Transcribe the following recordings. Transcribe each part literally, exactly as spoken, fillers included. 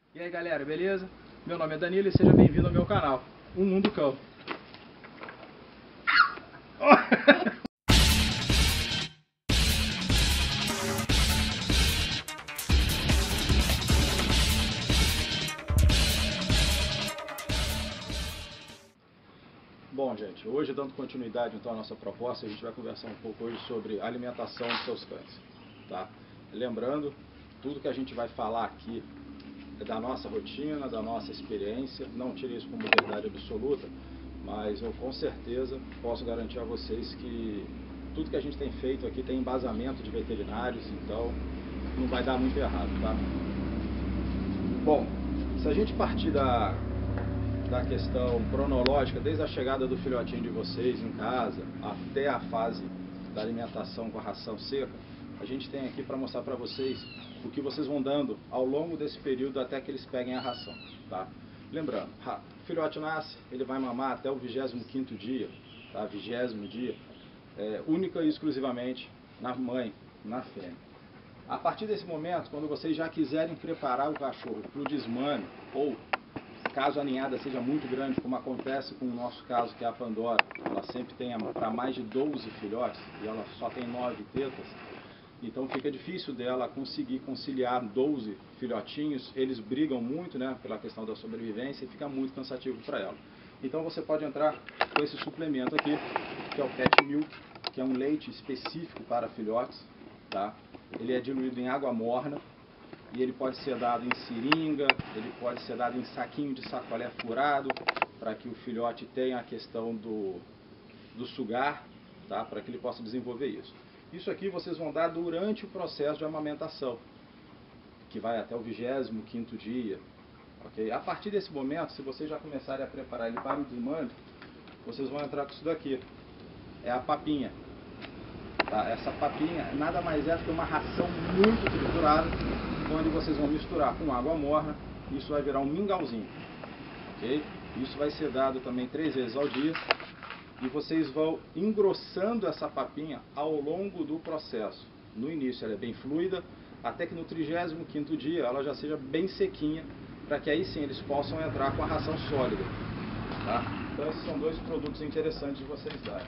E aí galera, beleza? Meu nome é Danilo e seja bem-vindo ao meu canal, O Mundo Cão. Bom gente, hoje dando continuidade então à nossa proposta, a gente vai conversar um pouco hoje sobre a alimentação dos seus cães, tá? Lembrando, tudo que a gente vai falar aqui é da nossa rotina, da nossa experiência, não tire isso como verdade absoluta, mas eu com certeza posso garantir a vocês que tudo que a gente tem feito aqui tem embasamento de veterinários, então não vai dar muito errado, tá? Bom, se a gente partir da, da questão cronológica, desde a chegada do filhotinho de vocês em casa até a fase da alimentação com a ração seca, a gente tem aqui para mostrar para vocês o que vocês vão dando ao longo desse período até que eles peguem a ração, tá? Lembrando, o filhote nasce, ele vai mamar até o vigésimo quinto dia, tá? vigésimo dia, é, única e exclusivamente na mãe, na fêmea. A partir desse momento, quando vocês já quiserem preparar o cachorro para o desmame, ou caso a ninhada seja muito grande, como acontece com o nosso caso, que é a Pandora, ela sempre tem para mais de doze filhotes e ela só tem nove tetas, então fica difícil dela conseguir conciliar doze filhotinhos, eles brigam muito, né, pela questão da sobrevivência e fica muito cansativo para ela. Então você pode entrar com esse suplemento aqui, que é o Pet Milk, que é um leite específico para filhotes, tá? Ele é diluído em água morna e ele pode ser dado em seringa, ele pode ser dado em saquinho de sacolé furado, para que o filhote tenha a questão do, do sugar, tá? Para que ele possa desenvolver isso. Isso aqui vocês vão dar durante o processo de amamentação, que vai até o vigésimo quinto dia. Okay? A partir desse momento, se vocês já começarem a preparar ele para o desmame, vocês vão entrar com isso daqui. É a papinha. Tá? Essa papinha nada mais é do que uma ração muito triturada, onde vocês vão misturar com água morna, e isso vai virar um mingauzinho. Okay? Isso vai ser dado também três vezes ao dia. E vocês vão engrossando essa papinha ao longo do processo. No início ela é bem fluida, até que no trigésimo quinto dia ela já seja bem sequinha, para que aí sim eles possam entrar com a ração sólida. Tá? Então esses são dois produtos interessantes de vocês darem.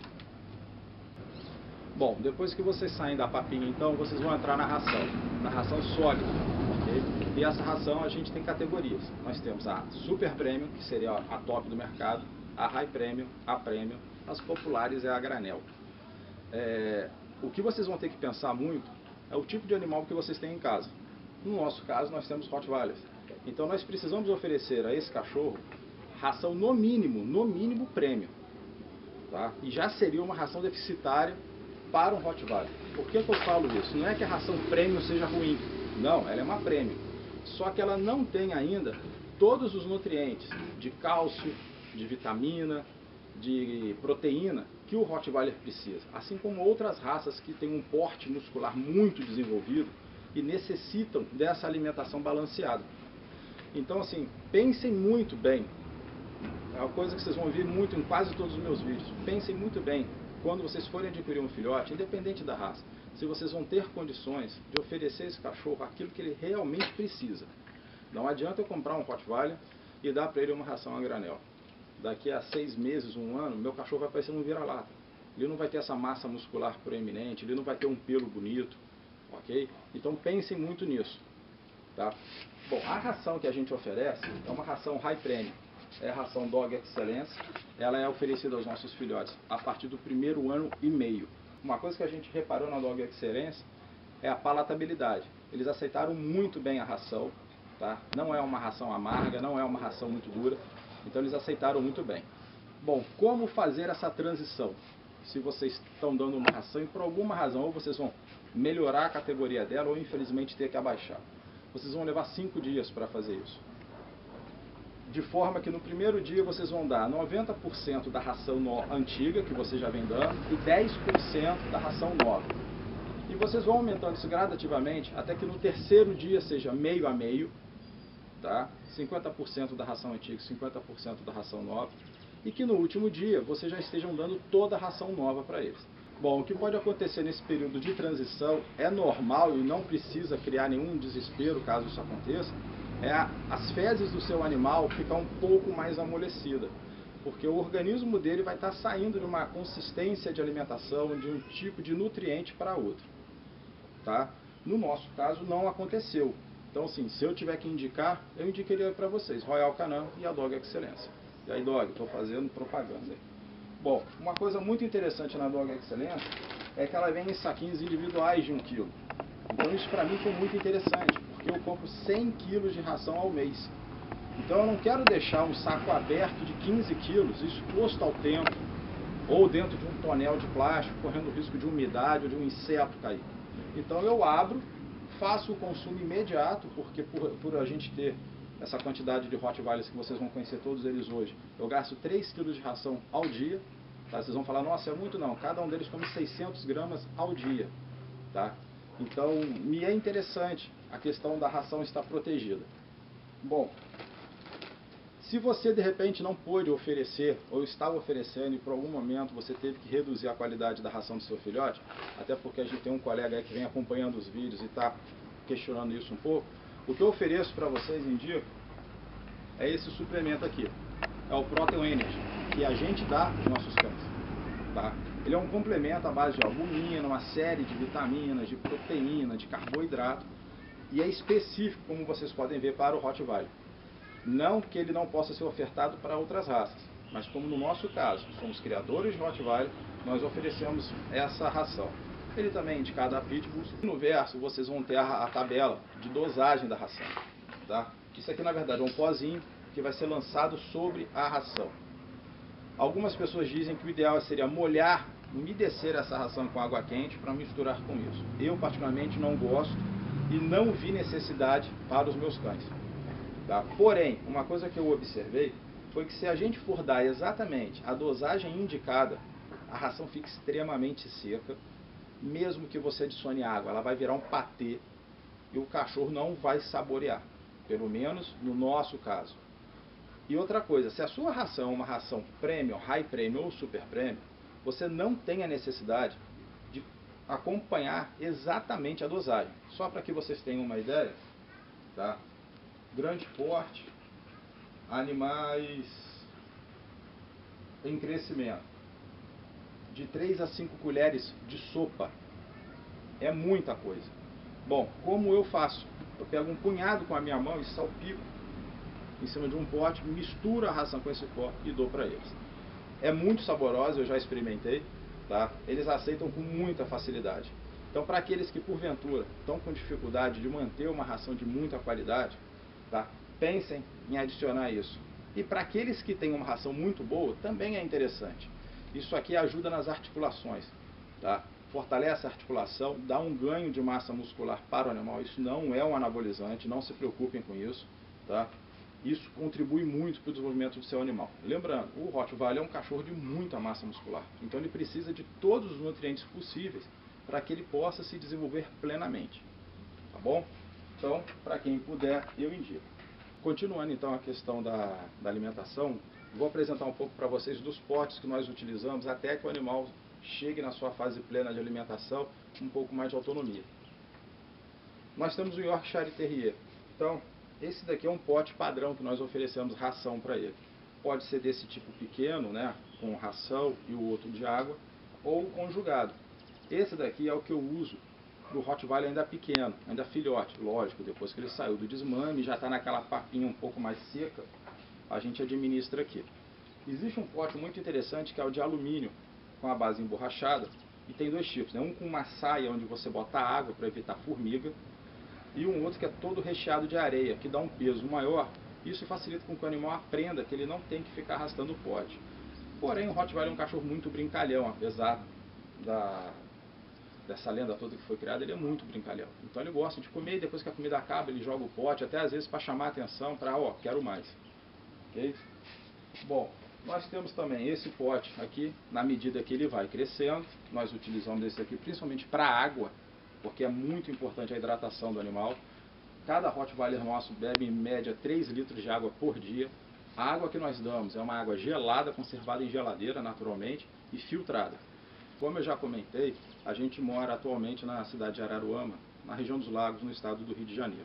Bom, depois que vocês saem da papinha, então vocês vão entrar na ração, na ração sólida. Okay? E essa ração a gente tem categorias. Nós temos a Super Premium, que seria a top do mercado, a High Premium, a Premium, as populares é a granel. É, o que vocês vão ter que pensar muito é o tipo de animal que vocês têm em casa. No nosso caso, nós temos Rottweilers. Então nós precisamos oferecer a esse cachorro ração no mínimo, no mínimo Premium. Tá? E já seria uma ração deficitária para um Rottweiler. Por que que eu falo isso? Não é que a ração Premium seja ruim. Não, ela é uma Premium. Só que ela não tem ainda todos os nutrientes de cálcio, de vitamina, de proteína que o Rottweiler precisa, assim como outras raças que têm um porte muscular muito desenvolvido e necessitam dessa alimentação balanceada. Então assim, pensem muito bem, é uma coisa que vocês vão ver muito em quase todos os meus vídeos, pensem muito bem quando vocês forem adquirir um filhote, independente da raça, se vocês vão ter condições de oferecer a esse cachorro aquilo que ele realmente precisa. Não adianta eu comprar um Rottweiler e dar para ele uma ração a granel. Daqui a seis meses, um ano, meu cachorro vai parecer um vira-lata. Ele não vai ter essa massa muscular proeminente, ele não vai ter um pelo bonito, ok? Então pensem muito nisso, tá? Bom, a ração que a gente oferece é uma ração High Premium, é a ração Dog Excellence. Ela é oferecida aos nossos filhotes a partir do primeiro ano e meio. Uma coisa que a gente reparou na Dog Excellence é a palatabilidade. Eles aceitaram muito bem a ração, tá? Não é uma ração amarga, não é uma ração muito dura. Então eles aceitaram muito bem. Bom, como fazer essa transição? Se vocês estão dando uma ração e por alguma razão ou vocês vão melhorar a categoria dela ou infelizmente ter que abaixar. Vocês vão levar cinco dias para fazer isso. De forma que no primeiro dia vocês vão dar noventa por cento da ração no, antiga, que você já vem dando, e dez por cento da ração nova. E vocês vão aumentando isso gradativamente até que no terceiro dia seja meio a meio. Tá? cinquenta por cento da ração antiga, cinquenta por cento da ração nova, e que no último dia vocês já estejam dando toda a ração nova para eles. Bom, o que pode acontecer nesse período de transição é normal e não precisa criar nenhum desespero caso isso aconteça, é a, as fezes do seu animal ficar um pouco mais amolecida, porque o organismo dele vai estar saindo de uma consistência de alimentação, de um tipo de nutriente para outro. Tá? No nosso caso não aconteceu. Então assim, se eu tiver que indicar, eu indicaria para vocês Royal Canin e a Dog Excelência. E aí Dog, estou fazendo propaganda aí. Bom, uma coisa muito interessante na Dog Excelência é que ela vem em saquinhos individuais de um quilo. Então isso para mim foi muito interessante, porque eu compro cem quilos de ração ao mês. Então eu não quero deixar um saco aberto de quinze quilos exposto ao tempo, ou dentro de um tonel de plástico, correndo o risco de umidade ou de um inseto cair. Então eu abro, faço o consumo imediato, porque por, por a gente ter essa quantidade de Rottweilers que vocês vão conhecer todos eles hoje, eu gasto três quilos de ração ao dia. Tá? Vocês vão falar, nossa, é muito não, cada um deles come seiscentos gramas ao dia. Tá? Então me é interessante a questão da ração estar protegida. Bom, se você de repente não pôde oferecer, ou estava oferecendo e por algum momento você teve que reduzir a qualidade da ração do seu filhote, até porque a gente tem um colega aí que vem acompanhando os vídeos e está questionando isso um pouco, o que eu ofereço para vocês em dia é esse suplemento aqui, é o Protein Energy, que a gente dá aos nossos cães. Tá? Ele é um complemento à base de albumina, uma série de vitaminas, de proteína, de carboidrato, e é específico, como vocês podem ver, para o Rottweiler. Não que ele não possa ser ofertado para outras raças, mas como no nosso caso, somos criadores de Rottweiler, nós oferecemos essa ração. Ele também é indicado a Pitbulls. No verso vocês vão ter a, a tabela de dosagem da ração. Tá? Isso aqui na verdade é um pozinho que vai ser lançado sobre a ração. Algumas pessoas dizem que o ideal seria molhar, umedecer essa ração com água quente para misturar com isso. Eu particularmente não gosto e não vi necessidade para os meus cães. Tá? Porém, uma coisa que eu observei foi que se a gente for dar exatamente a dosagem indicada, a ração fica extremamente seca, mesmo que você adicione água, ela vai virar um patê e o cachorro não vai saborear, pelo menos no nosso caso. E outra coisa, se a sua ração é uma ração premium, high premium ou super premium, você não tem a necessidade de acompanhar exatamente a dosagem. Só para que vocês tenham uma ideia, tá? Grande porte, animais em crescimento, de três a cinco colheres de sopa, é muita coisa. Bom, como eu faço? Eu pego um punhado com a minha mão e salpico em cima de um pote, misturo a ração com esse pó e dou para eles. É muito saborosa, eu já experimentei, tá? Eles aceitam com muita facilidade. Então, para aqueles que porventura estão com dificuldade de manter uma ração de muita qualidade, tá? Pensem em adicionar isso. E para aqueles que têm uma ração muito boa, também é interessante. Isso aqui ajuda nas articulações, tá? Fortalece a articulação, dá um ganho de massa muscular para o animal. Isso não é um anabolizante, não se preocupem com isso, tá? Isso contribui muito para o desenvolvimento do seu animal. Lembrando, o Rottweiler é um cachorro de muita massa muscular, então ele precisa de todos os nutrientes possíveis para que ele possa se desenvolver plenamente. Tá bom? Então, para quem puder, eu indico. Continuando então a questão da, da alimentação, vou apresentar um pouco para vocês dos potes que nós utilizamos até que o animal chegue na sua fase plena de alimentação, com um pouco mais de autonomia. Nós temos o Yorkshire Terrier. Então, esse daqui é um pote padrão que nós oferecemos ração para ele. Pode ser desse tipo pequeno, né, com ração e o outro de água, ou conjugado. Esse daqui é o que eu uso para o Rottweiler ainda pequeno, ainda filhote. Lógico, depois que ele saiu do desmame, já está naquela papinha um pouco mais seca, a gente administra aqui. Existe um pote muito interessante que é o de alumínio, com a base emborrachada, e tem dois tipos, né? Um com uma saia onde você bota água para evitar formiga, e um outro que é todo recheado de areia, que dá um peso maior. Isso facilita com que o animal aprenda que ele não tem que ficar arrastando o pote. Porém, o Rottweiler é um cachorro muito brincalhão, apesar da, dessa lenda toda que foi criada, ele é muito brincalhão. Então ele gosta de comer e depois que a comida acaba, ele joga o pote, até às vezes para chamar a atenção, para, ó, quero mais. Ok? Bom, nós temos também esse pote aqui, na medida que ele vai crescendo, nós utilizamos esse aqui principalmente para água, porque é muito importante a hidratação do animal. Cada Rottweiler nosso bebe em média três litros de água por dia. A água que nós damos é uma água gelada, conservada em geladeira naturalmente e filtrada. Como eu já comentei, a gente mora atualmente na cidade de Araruama, na região dos Lagos, no estado do Rio de Janeiro.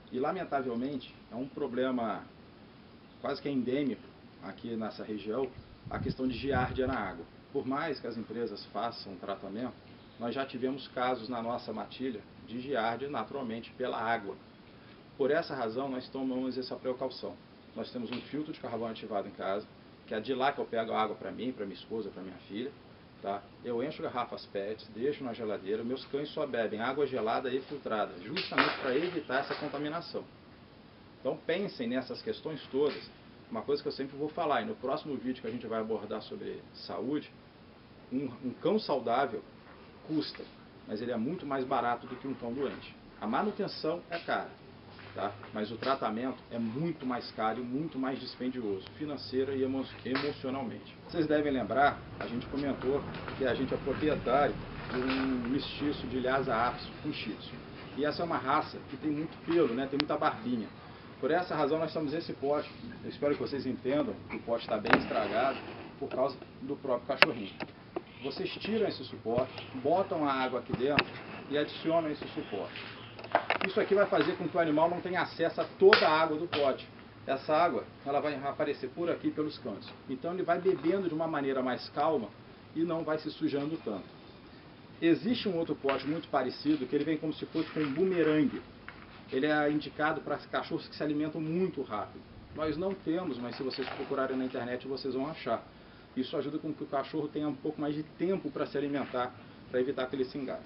E, lamentavelmente, é um problema quase que endêmico aqui nessa região, a questão de giardia na água. Por mais que as empresas façam tratamento, nós já tivemos casos na nossa matilha de giardia naturalmente pela água. Por essa razão, nós tomamos essa precaução. Nós temos um filtro de carvão ativado em casa, que é de lá que eu pego a água para mim, para minha esposa, para minha filha. Tá? Eu encho garrafas P E Ts, deixo na geladeira, meus cães só bebem água gelada e filtrada, justamente para evitar essa contaminação. Então pensem nessas questões todas. Uma coisa que eu sempre vou falar, e no próximo vídeo que a gente vai abordar sobre saúde, um, um cão saudável custa, mas ele é muito mais barato do que um cão doente. A manutenção é cara, tá? Mas o tratamento é muito mais caro e muito mais dispendioso, financeira e emo emocionalmente. Vocês devem lembrar, a gente comentou que a gente é proprietário de um mestiço de Lhasa Apso com Shih Tzu. E essa é uma raça que tem muito pelo, né? Tem muita barbinha. Por essa razão nós temos esse pote. Eu espero que vocês entendam que o pote está bem estragado por causa do próprio cachorrinho. Vocês tiram esse suporte, botam a água aqui dentro e adicionam esse suporte. Isso aqui vai fazer com que o animal não tenha acesso a toda a água do pote. Essa água ela vai aparecer por aqui pelos cantos. Então ele vai bebendo de uma maneira mais calma e não vai se sujando tanto. Existe um outro pote muito parecido que ele vem como se fosse com um bumerangue. Ele é indicado para cachorros que se alimentam muito rápido. Nós não temos, mas se vocês procurarem na internet vocês vão achar. Isso ajuda com que o cachorro tenha um pouco mais de tempo para se alimentar, para evitar que ele se engasgue.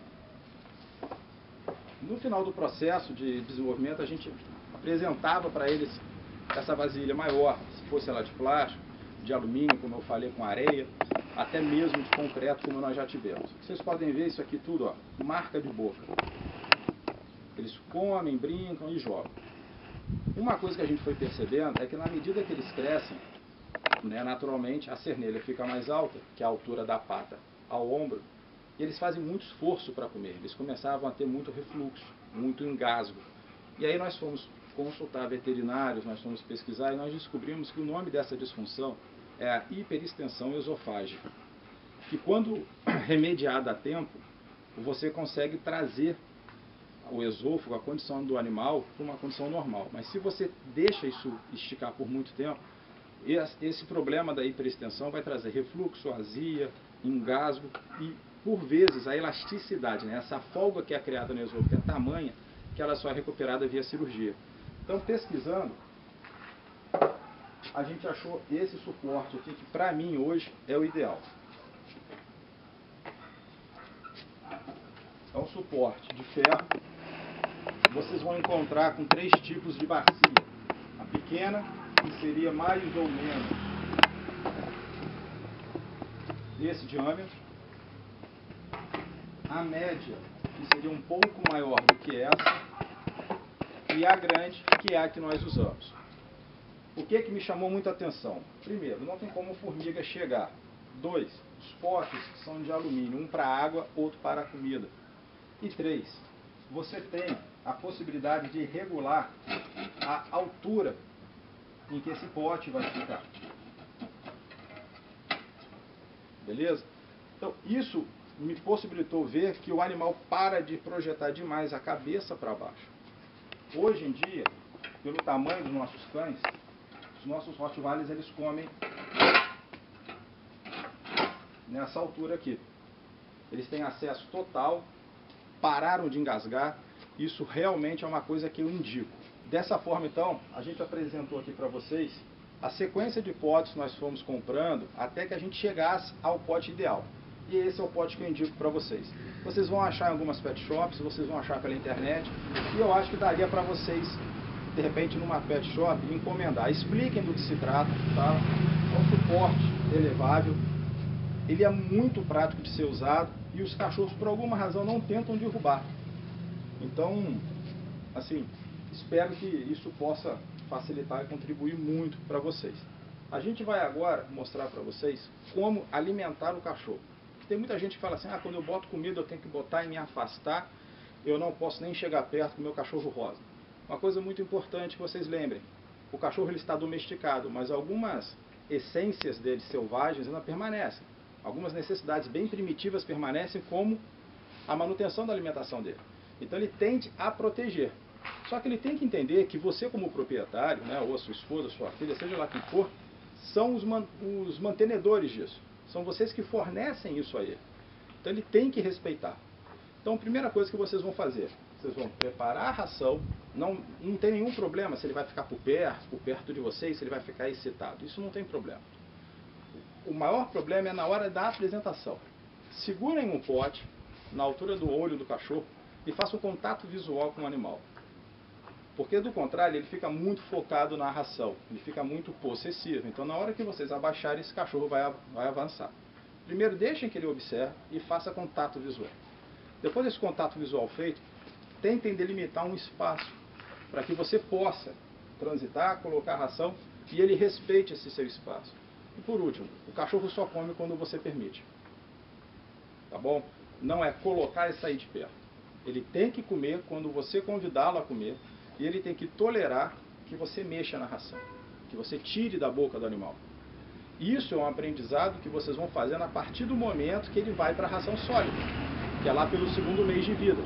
No final do processo de desenvolvimento, a gente apresentava para eles essa vasilha maior, se fosse ela de plástico, de alumínio, como eu falei, com areia, até mesmo de concreto, como nós já tivemos. Vocês podem ver isso aqui tudo, ó, marca de boca. Eles comem, brincam e jogam. Uma coisa que a gente foi percebendo é que na medida que eles crescem, né, naturalmente a cernelha fica mais alta, que é a altura da pata ao ombro, e eles fazem muito esforço para comer. Eles começavam a ter muito refluxo, muito engasgo. E aí nós fomos consultar veterinários, nós fomos pesquisar e nós descobrimos que o nome dessa disfunção é a hiperextensão esofágica. Que quando remediada a tempo, você consegue trazer o esôfago, a condição do animal, para uma condição normal. Mas se você deixa isso esticar por muito tempo, esse problema da hiperextensão vai trazer refluxo, azia, engasgo e, por vezes, a elasticidade, né? Essa folga que é criada no esôfago é tamanha que ela só é recuperada via cirurgia. Então, pesquisando, a gente achou esse suporte aqui, que para mim hoje é o ideal. É um suporte de ferro. Vocês vão encontrar com três tipos de bacia. A pequena, que seria mais ou menos desse diâmetro. A média, que seria um pouco maior do que essa. E a grande, que é a que nós usamos. O que que me chamou muita atenção? Primeiro, não tem como formiga chegar. Dois, os potes são de alumínio, um para água, outro para a comida. E três, você tem a possibilidade de regular a altura em que esse pote vai ficar. Beleza? Então, isso me possibilitou ver que o animal para de projetar demais a cabeça para baixo. Hoje em dia, pelo tamanho dos nossos cães, os nossos Rottweilers, eles comem nessa altura aqui. Eles têm acesso total, pararam de engasgar. Isso realmente é uma coisa que eu indico. Dessa forma, então, a gente apresentou aqui para vocês a sequência de potes que nós fomos comprando até que a gente chegasse ao pote ideal. E esse é o pote que eu indico para vocês. Vocês vão achar em algumas pet shops, vocês vão achar pela internet, e eu acho que daria para vocês, de repente, numa pet shop, encomendar. Expliquem do que se trata, tá? É um suporte elevável, ele é muito prático de ser usado, e os cachorros, por alguma razão, não tentam derrubar. Então, assim, espero que isso possa facilitar e contribuir muito para vocês. A gente vai agora mostrar para vocês como alimentar o cachorro. Tem muita gente que fala assim, ah, quando eu boto comida eu tenho que botar e me afastar, eu não posso nem chegar perto do meu cachorro rosa. Uma coisa muito importante que vocês lembrem, o cachorro ele está domesticado, mas algumas essências dele selvagens ainda permanecem. Algumas necessidades bem primitivas permanecem, como a manutenção da alimentação dele. Então ele tende a proteger. Só que ele tem que entender que você como proprietário, né, ou a sua esposa, sua filha, seja lá quem for, são os, man os mantenedores disso. São vocês que fornecem isso a ele. Então ele tem que respeitar. Então a primeira coisa que vocês vão fazer, vocês vão preparar a ração. Não, não tem nenhum problema se ele vai ficar por perto, por perto de vocês, se ele vai ficar excitado. Isso não tem problema. O maior problema é na hora da apresentação. Segurem um pote na altura do olho do cachorro e façam um contato visual com o animal. Porque do contrário, ele fica muito focado na ração, ele fica muito possessivo. Então na hora que vocês abaixarem, esse cachorro vai, vai avançar. Primeiro deixem que ele observe e faça contato visual. Depois desse contato visual feito, tentem delimitar um espaço para que você possa transitar, colocar a ração e ele respeite esse seu espaço. E por último, o cachorro só come quando você permite. Tá bom? Não é colocar e sair de perto. Ele tem que comer quando você convidá-lo a comer e ele tem que tolerar que você mexa na ração, que você tire da boca do animal. Isso é um aprendizado que vocês vão fazendo a partir do momento que ele vai para a ração sólida, que é lá pelo segundo mês de vida.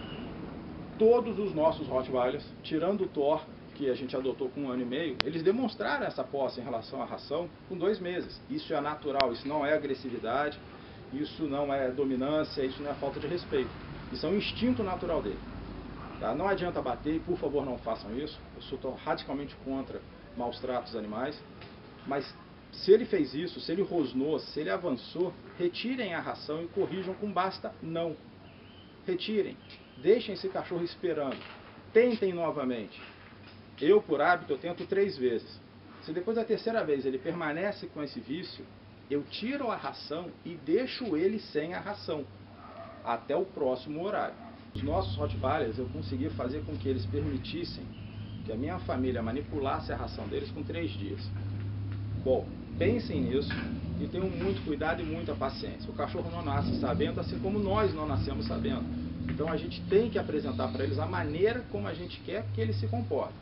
Todos os nossos Rottweilers, tirando o Thor, que a gente adotou com um ano e meio, eles demonstraram essa posse em relação à ração com dois meses. Isso é natural, isso não é agressividade, isso não é dominância, isso não é falta de respeito. Isso é um instinto natural dele. Tá? Não adianta bater, e por favor não façam isso. Eu sou radicalmente contra maus tratos animais. Mas se ele fez isso, se ele rosnou, se ele avançou, retirem a ração e corrijam com basta não. Retirem. Deixem esse cachorro esperando. Tentem novamente. Eu, por hábito, eu tento três vezes. Se depois da terceira vez ele permanece com esse vício, eu tiro a ração e deixo ele sem a ração, até o próximo horário. Os nossos Rottweilers, eu consegui fazer com que eles permitissem que a minha família manipulasse a ração deles com três dias. Bom, pensem nisso e tenham muito cuidado e muita paciência. O cachorro não nasce sabendo, assim como nós não nascemos sabendo. Então a gente tem que apresentar para eles a maneira como a gente quer que eles se comportem.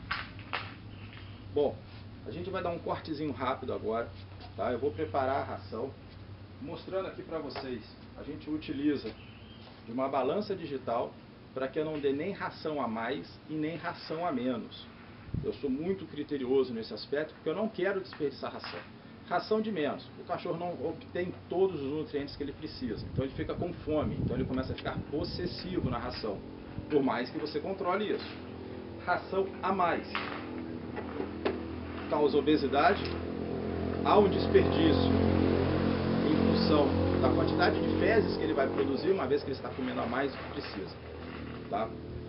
Bom, a gente vai dar um cortezinho rápido agora, tá? Eu vou preparar a ração, mostrando aqui para vocês. A gente utiliza de uma balança digital para que eu não dê nem ração a mais e nem ração a menos. Eu sou muito criterioso nesse aspecto porque eu não quero desperdiçar ração. Ração de menos. O cachorro não obtém todos os nutrientes que ele precisa. Então ele fica com fome. Então ele começa a ficar possessivo na ração. Por mais que você controle isso. Ração a mais. Causa obesidade. Há um desperdício em função da quantidade de fezes que ele vai produzir, uma vez que ele está comendo a mais do que precisa. Tá?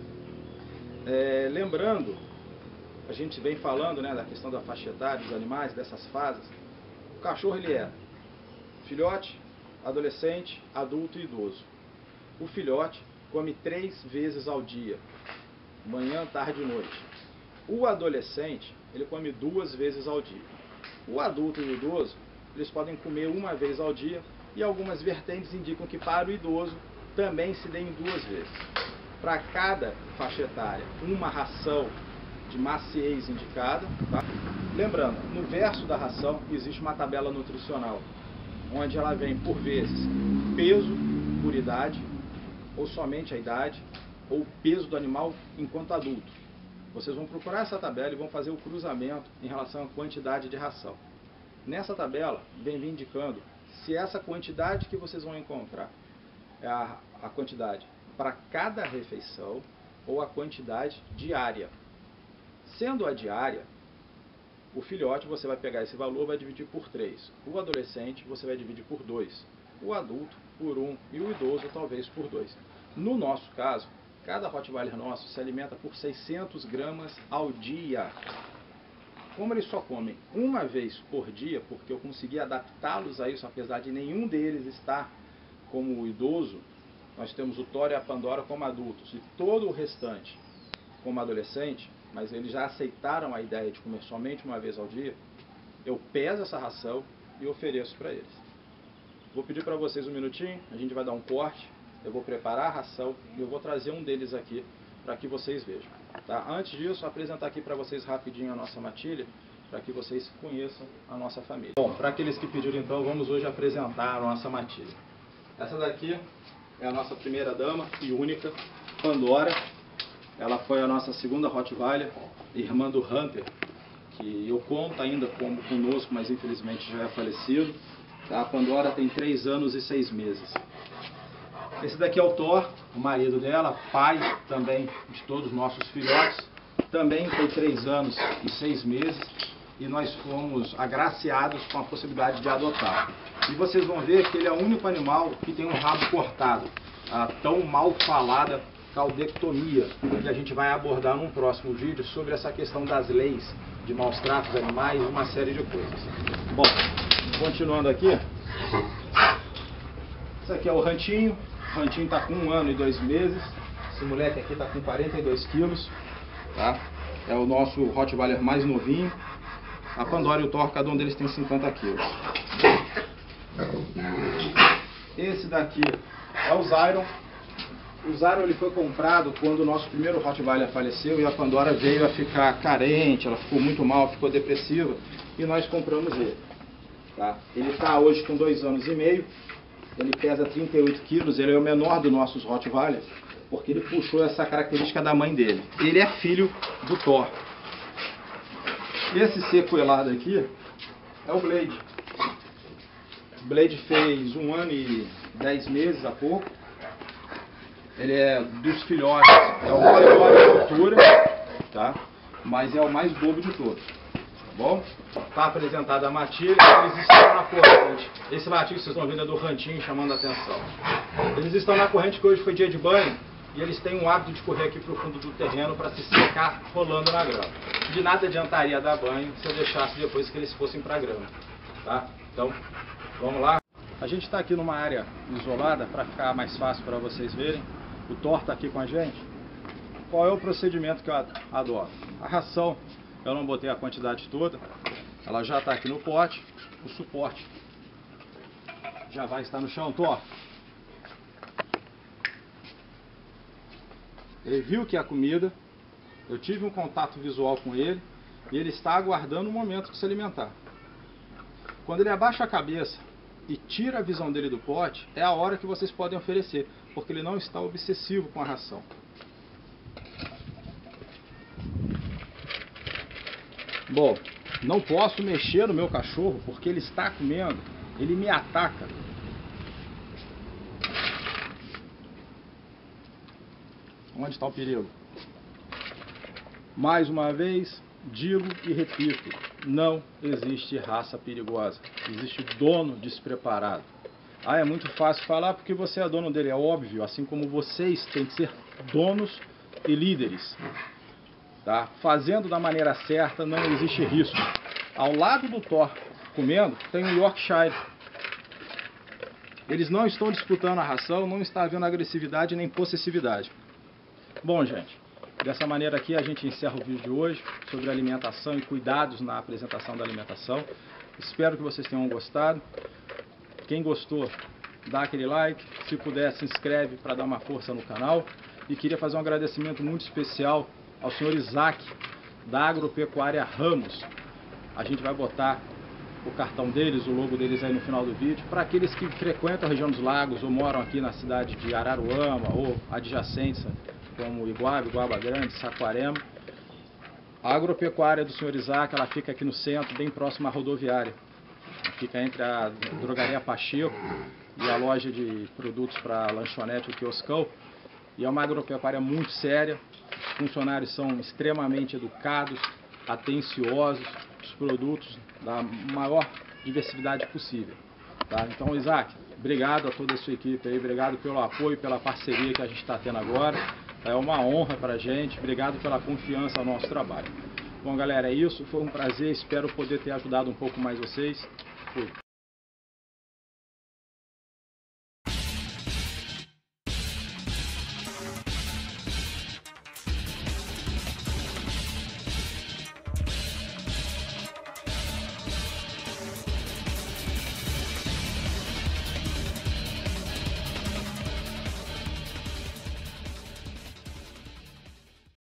É, lembrando, a gente vem falando, né, da questão da faixa etária dos animais, dessas fases. O cachorro ele é filhote, adolescente, adulto e idoso. O filhote come três vezes ao dia, manhã, tarde e noite. O adolescente ele come duas vezes ao dia. O adulto e o idoso eles podem comer uma vez ao dia e algumas vertentes indicam que para o idoso também se deem duas vezes. Para cada faixa etária, uma ração de maciez indicada. Tá? Lembrando, no verso da ração existe uma tabela nutricional, onde ela vem por vezes peso por idade, ou somente a idade, ou peso do animal enquanto adulto. Vocês vão procurar essa tabela e vão fazer o cruzamento em relação à quantidade de ração. Nessa tabela vem me indicando se essa quantidade que vocês vão encontrar é a, a quantidade para cada refeição ou a quantidade diária. Sendo a diária, o filhote você vai pegar esse valor e vai dividir por três. O adolescente você vai dividir por dois. O adulto por um e o idoso talvez por dois. No nosso caso, cada Rottweiler nosso se alimenta por seiscentos gramas ao dia. Como eles só comem uma vez por dia, porque eu consegui adaptá-los a isso, apesar de nenhum deles estar como o idoso, nós temos o Thor e a Pandora como adultos e todo o restante como adolescente, mas eles já aceitaram a ideia de comer somente uma vez ao dia, eu peso essa ração e ofereço para eles. Vou pedir para vocês um minutinho, a gente vai dar um corte, eu vou preparar a ração e eu vou trazer um deles aqui para que vocês vejam. Tá? Antes disso, apresentar aqui para vocês rapidinho a nossa matilha, para que vocês conheçam a nossa família. Bom, para aqueles que pediram então, vamos hoje apresentar a nossa matilha. Essa daqui é a nossa primeira dama e única, Pandora. ela foi a nossa segunda Rottweiler, irmã do Hunter, que eu conto ainda como conosco, mas infelizmente já é falecido. A Pandora tem três anos e seis meses. Esse daqui é o Thor, o marido dela, pai também de todos os nossos filhotes. Também tem três anos e seis meses e nós fomos agraciados com a possibilidade de adotar. E vocês vão ver que ele é o único animal que tem um rabo cortado, a tão mal falada caudectomia, que a gente vai abordar num próximo vídeo sobre essa questão das leis de maus tratos animais e uma série de coisas. Bom, continuando aqui, esse aqui é o Rantinho. O Rantinho está com um ano e dois meses. Esse moleque aqui está com quarenta e dois quilos. Tá? É o nosso Rottweiler mais novinho. A Pandora e o Thor, cada um deles tem cinquenta quilos. Esse daqui é o Zyron. O Zyron ele foi comprado quando o nosso primeiro Rottweiler faleceu e a Pandora veio a ficar carente, ela ficou muito mal, ficou depressiva e nós compramos ele. Tá? Ele está hoje com dois anos e meio, ele pesa trinta e oito quilos, ele é o menor dos nossos Rottweilers, porque ele puxou essa característica da mãe dele. Ele é filho do Thor. Esse sequelado aqui é o Blade. O Blade fez um ano e dez meses há pouco. Ele é dos filhotes, é o maior de altura, tá? Mas é o mais bobo de todos, tá bom? Está apresentada a matilha, eles estão na corrente. Esse latinho que vocês estão vendo é do Rantinho chamando a atenção. Eles estão na corrente que hoje foi dia de banho e eles têm um hábito de correr aqui para o fundo do terreno para se secar rolando na grama. De nada adiantaria dar banho se eu deixasse depois que eles fossem para a grama, tá? Então, vamos lá. A gente está aqui numa área isolada para ficar mais fácil para vocês verem. O Thor está aqui com a gente. Qual é o procedimento que eu adoto? A ração, eu não botei a quantidade toda. Ela já está aqui no pote. O suporte já vai estar no chão. Thor, ele viu que é a comida. Eu tive um contato visual com ele. E ele está aguardando o momento de se alimentar. Quando ele abaixa a cabeça e tira a visão dele do pote, é a hora que vocês podem oferecer, porque ele não está obsessivo com a ração. Bom, não posso mexer no meu cachorro porque ele está comendo, ele me ataca. Onde está o perigo? Mais uma vez, digo e repito, não existe raça perigosa, existe dono despreparado. Ah, é muito fácil falar porque você é dono dele, é óbvio, assim como vocês têm que ser donos e líderes. Tá? Fazendo da maneira certa não existe risco. Ao lado do Thor comendo tem o Yorkshire. Eles não estão disputando a ração, não está havendo agressividade nem possessividade. Bom, gente, dessa maneira aqui a gente encerra o vídeo de hoje sobre alimentação e cuidados na apresentação da alimentação. Espero que vocês tenham gostado. Quem gostou, dá aquele like. Se puder, se inscreve para dar uma força no canal. E queria fazer um agradecimento muito especial ao senhor Isaac, da Agropecuária Ramos. A gente vai botar o cartão deles, o logo deles aí no final do vídeo. Para aqueles que frequentam a região dos lagos ou moram aqui na cidade de Araruama ou adjacentes, como Iguaba, Iguaba Grande, Saquarema. A agropecuária do senhor Isaac, ela fica aqui no centro, bem próximo à rodoviária. Fica entre a drogaria Pacheco e a loja de produtos para lanchonete, o quioscão. E é uma agropecuária muito séria. Os funcionários são extremamente educados, atenciosos, os produtos da maior diversidade possível. Tá? Então, Isaac, obrigado a toda a sua equipe aí, obrigado pelo apoio, pela parceria que a gente está tendo agora. É uma honra para a gente, obrigado pela confiança no nosso trabalho. Bom, galera, é isso, foi um prazer, espero poder ter ajudado um pouco mais vocês. Fui.